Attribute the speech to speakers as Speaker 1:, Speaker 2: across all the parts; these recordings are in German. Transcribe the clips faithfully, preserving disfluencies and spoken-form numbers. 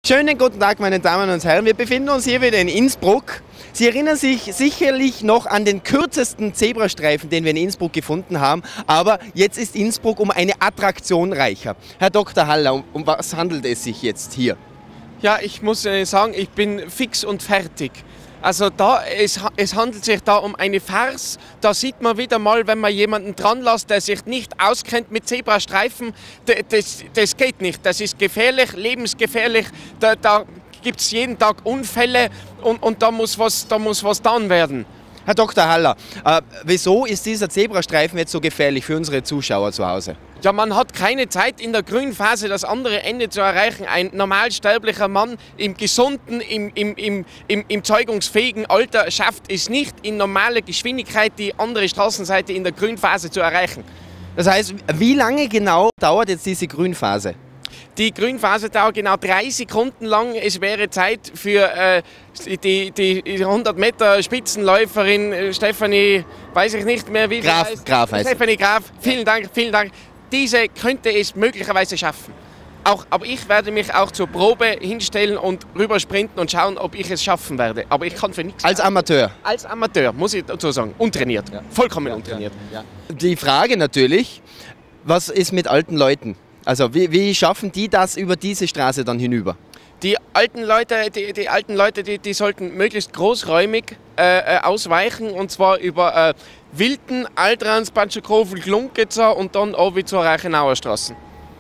Speaker 1: Schönen guten Tag, meine Damen und Herren. Wir befinden uns hier wieder in Innsbruck. Sie erinnern sich sicherlich noch an den kürzesten Zebrastreifen, den wir in Innsbruck gefunden haben. Aber jetzt ist Innsbruck um eine Attraktion reicher. Herr Doktor Haller, um, um was handelt es sich jetzt hier?
Speaker 2: Ja, ich muss sagen, ich bin fix und fertig. Also da, es, es handelt sich da um eine Farce. Da sieht man wieder mal, wenn man jemanden dran lässt, der sich nicht auskennt mit Zebrastreifen, das, das geht nicht. Das ist gefährlich, lebensgefährlich. Da, da gibt es jeden Tag Unfälle und, und da muss was, da muss was getan werden.
Speaker 1: Herr Doktor Haller, äh, wieso ist dieser Zebrastreifen jetzt so gefährlich für unsere Zuschauer zu Hause?
Speaker 2: Ja, man hat keine Zeit in der Grünphase das andere Ende zu erreichen. Ein normalsterblicher Mann im gesunden, im, im, im, im, im zeugungsfähigen Alter schafft es nicht, in normaler Geschwindigkeit die andere Straßenseite in der Grünphase zu erreichen.
Speaker 1: Das heißt, wie lange genau dauert jetzt diese Grünphase?
Speaker 2: Die Grünphase dauert genau drei Sekunden lang. Es wäre Zeit für äh, die, die hundert Meter Spitzenläuferin äh, Stefanie, weiß ich nicht mehr wie sie
Speaker 1: Graf,
Speaker 2: heißt.
Speaker 1: Graf heißt
Speaker 2: Stefanie Graf, vielen Dank, vielen Dank. Diese könnte es möglicherweise schaffen. Auch, aber ich werde mich auch zur Probe hinstellen und rüber sprinten und schauen, ob ich es schaffen werde. Aber ich kann für nichts.
Speaker 1: Als Amateur?
Speaker 2: Als Amateur, muss ich dazu sagen. Untrainiert. Ja. Vollkommen ja, untrainiert. Ja,
Speaker 1: ja. Die Frage natürlich, was ist mit alten Leuten? Also wie, wie schaffen die das über diese Straße dann hinüber?
Speaker 2: Die alten Leute, die, die, alten Leute, die, die sollten möglichst großräumig äh, ausweichen, und zwar über äh, Wilten, Altrans, Panschekofel, Klunkitzer und dann auch wie zur Reichenauer Straße.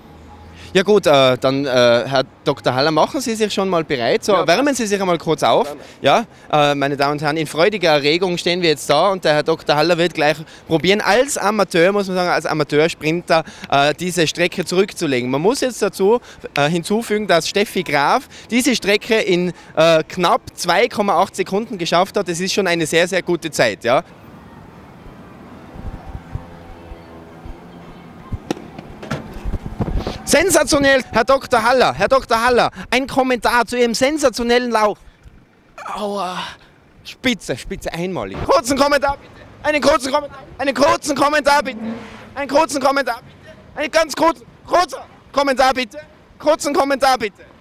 Speaker 1: Ja gut, äh, dann äh, Herr Doktor Haller, machen Sie sich schon mal bereit. So, ja, wärmen Sie sich einmal kurz auf. Ja, äh, meine Damen und Herren, in freudiger Erregung stehen wir jetzt da und der Herr Doktor Haller wird gleich probieren, als Amateur, muss man sagen, als Amateursprinter äh, diese Strecke zurückzulegen. Man muss jetzt dazu äh, hinzufügen, dass Steffi Graf diese Strecke in äh, knapp zwei Komma acht Sekunden geschafft hat. Das ist schon eine sehr, sehr gute Zeit. Ja. Sensationell, Herr Doktor Haller, Herr Doktor Haller, ein Kommentar zu Ihrem sensationellen Lauf. Aua, spitze, spitze, einmalig. Kurzen Kommentar bitte, einen kurzen Kommentar, einen kurzen Kommentar bitte, einen kurzen Kommentar bitte, einen ganz kurzen, kurzer Kommentar bitte, kurzen Kommentar bitte.